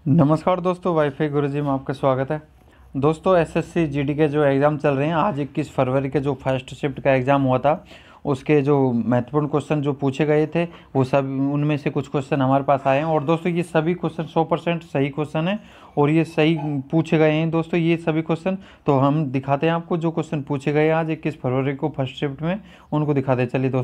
नमस्कार दोस्तों, वाईफाई गुरुजी में आपका स्वागत है। दोस्तों, एसएससी जीडी के जो एग्ज़ाम चल रहे हैं, आज 21 फरवरी के जो फर्स्ट शिफ्ट का एग्ज़ाम हुआ था, उसके जो महत्वपूर्ण क्वेश्चन जो पूछे गए थे, वो सब उनमें से कुछ क्वेश्चन हमारे पास आए हैं। और दोस्तों, ये सभी क्वेश्चन 100% सही क्वेश्चन हैं और ये सही पूछे गए हैं। दोस्तों, ये सभी क्वेश्चन तो हम दिखाते हैं आपको, जो क्वेश्चन पूछे गए हैं आज 21 फरवरी को फर्स्ट शिफ्ट में, उनको दिखाते हैं। चलिए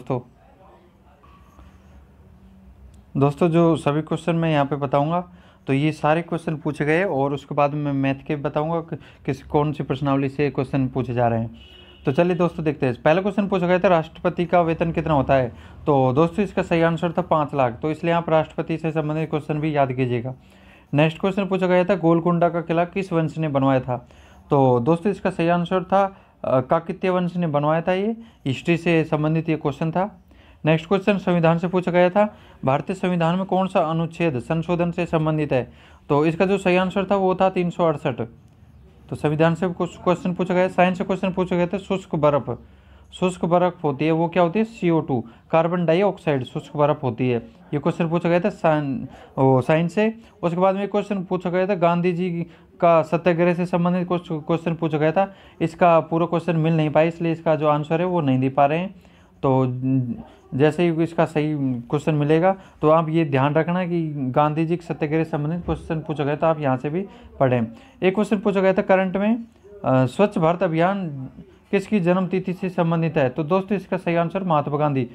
दोस्तों, जो सभी क्वेश्चन मैं यहाँ पे बताऊँगा, तो ये सारे क्वेश्चन पूछे गए और उसके बाद मैं मैथ के बताऊंगा कि कौन सी प्रश्नावली से क्वेश्चन पूछे जा रहे हैं। तो चलिए दोस्तों, देखते हैं। पहला क्वेश्चन पूछा गया था, राष्ट्रपति का वेतन कितना होता है। तो दोस्तों, इसका सही आंसर था 5 लाख। तो इसलिए आप राष्ट्रपति से संबंधित क्वेश्चन भी याद कीजिएगा। नेक्स्ट क्वेश्चन पूछा गया था, गोलकुंडा का किला किस वंश ने बनवाया था। तो दोस्तों, इसका सही आंसर था काकतीय वंश ने बनवाया था। ये हिस्ट्री से संबंधित ये क्वेश्चन था। नेक्स्ट क्वेश्चन संविधान से पूछा गया था, भारतीय संविधान में कौन सा अनुच्छेद संशोधन से संबंधित है। तो इसका जो सही आंसर था वो था 368। तो संविधान से कुछ क्वेश्चन पूछा गया। साइंस से क्वेश्चन पूछा गया था, शुष्क बर्फ होती है, वो क्या होती है, CO2, कार्बन डाइऑक्साइड शुष्क बर्फ होती है। ये क्वेश्चन पूछा गया था साइंस से। उसके बाद में क्वेश्चन पूछा गया था, गांधी जी का सत्याग्रह से संबंधित क्वेश्चन पूछा गया था। इसका पूरा क्वेश्चन मिल नहीं पाया, इसलिए इसका जो आंसर है वो नहीं दे पा रहे हैं। तो जैसे ही इसका सही क्वेश्चन मिलेगा तो आप ये ध्यान रखना कि गांधी जी के सत्याग्रह से संबंधित क्वेश्चन पूछा गया था, आप यहाँ से भी पढ़ें। एक क्वेश्चन पूछा गया था करंट में, स्वच्छ भारत अभियान किसकी जन्म तिथि से संबंधित है। तो दोस्तों, इसका सही आंसर महात्मा गांधी।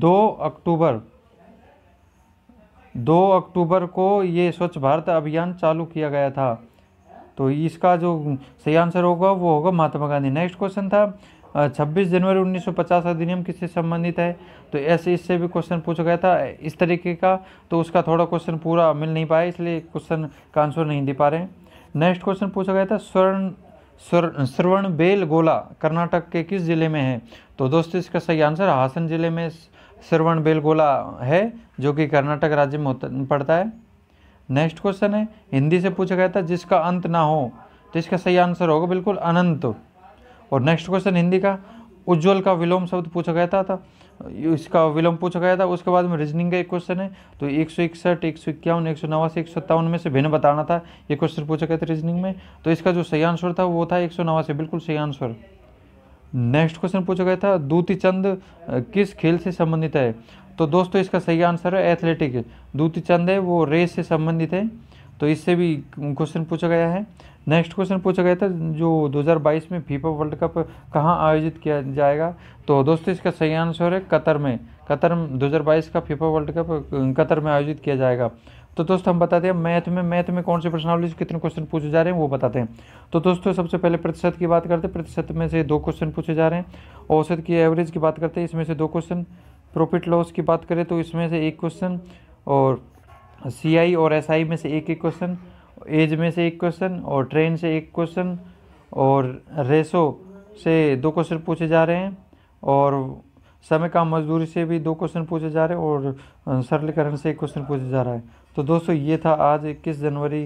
2 अक्टूबर को ये स्वच्छ भारत अभियान चालू किया गया था। तो इसका जो सही आंसर होगा वो होगा महात्मा गांधी। नेक्स्ट क्वेश्चन था, 26 जनवरी 1950 अधिनियम किससे संबंधित है। तो ऐसे इससे भी क्वेश्चन पूछा गया था इस तरीके का। तो उसका थोड़ा क्वेश्चन पूरा मिल नहीं पाया, इसलिए क्वेश्चन का आंसर नहीं दे पा रहे हैं। नेक्स्ट क्वेश्चन पूछा गया था, श्रवणबेलगोला कर्नाटक के किस जिले में है। तो दोस्तों, इसका सही आंसर हासन जिले में श्रवणबेलगोला है, जो कि कर्नाटक राज्य में पड़ता है। नेक्स्ट क्वेश्चन है, हिंदी से पूछा गया था, जिसका अंत ना हो। तो इसका सही आंसर होगा बिल्कुल अनंत। और नेक्स्ट क्वेश्चन हिंदी का, उज्ज्वल का विलोम शब्द पूछा गया था, इसका विलोम पूछा गया था। उसके बाद में रीजनिंग का एक क्वेश्चन है, तो 161, 151, 189, 157 में से भिन्न बताना था। ये क्वेश्चन पूछा गया था रीजनिंग में। तो इसका जो सही आंसर था वो था 189, बिल्कुल सही आंसर। नेक्स्ट क्वेश्चन पूछा गया था, दूती चंद किस खेल से संबंधित है। तो दोस्तों, इसका सही आंसर है एथलेटिक। दूती चंद है वो रेस से संबंधित है। तो इससे भी क्वेश्चन पूछा गया है। नेक्स्ट क्वेश्चन पूछा गया था, जो 2022 में फीफा वर्ल्ड कप कहाँ आयोजित किया जाएगा। तो दोस्तों, इसका सही आंसर है कतर में। 2022 का फीफा वर्ल्ड कप कतर में आयोजित किया जाएगा। तो दोस्तों, हम बताते हैं मैथ में कौन सी प्रश्नावली से कितने क्वेश्चन पूछे जा रहे हैं वो बताते हैं। तो दोस्तों, सबसे पहले प्रतिशत की बात करते हैं। प्रतिशत में से 2 क्वेश्चन पूछे जा रहे हैं। औसत की एवरेज की बात करते हैं, इसमें से 2 क्वेश्चन। प्रॉफिट लॉस की बात करें तो इसमें से 1 क्वेश्चन। और CI और SI में से 1 क्वेश्चन। एज में से 1 क्वेश्चन। और ट्रेन से 1 क्वेश्चन। और रेशो से 2 क्वेश्चन पूछे जा रहे हैं। और समय काम मजदूरी से भी 2 क्वेश्चन पूछे जा रहे हैं। और सरलीकरण से 1 क्वेश्चन पूछे जा रहा है। तो दोस्तों, ये था आज 21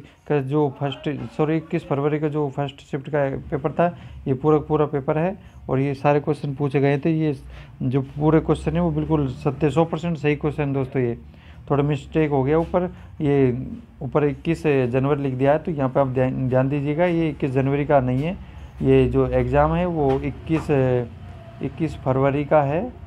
फरवरी का जो फर्स्ट शिफ्ट का पेपर था। ये पूरा पेपर है और ये सारे क्वेश्चन पूछे गए थे। ये जो पूरे क्वेश्चन है वो बिल्कुल 100% सही क्वेश्चन। दोस्तों, ये थोड़ा मिस्टेक हो गया, ऊपर 21 जनवरी लिख दिया है। तो यहाँ पे आप ध्यान दीजिएगा, ये 21 जनवरी का नहीं है। ये जो एग्ज़ाम है वो 21 फरवरी का है।